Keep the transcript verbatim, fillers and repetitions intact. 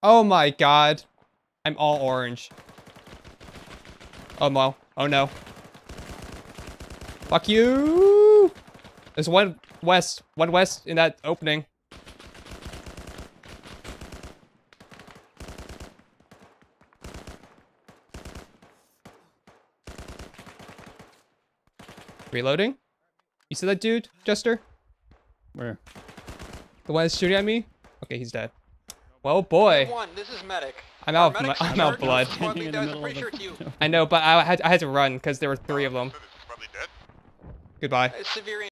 Oh my god. I'm all orange. Oh no. Oh no. Fuck you! There's one west. One west in that opening. Reloading? You see that dude, Jester? Where? The one that's shooting at me? Okay, he's dead. Well, boy. One, this is medic. I'm out. Of, I'm out of blood. I know, but I had I had to run because there were three of them. Goodbye. Severe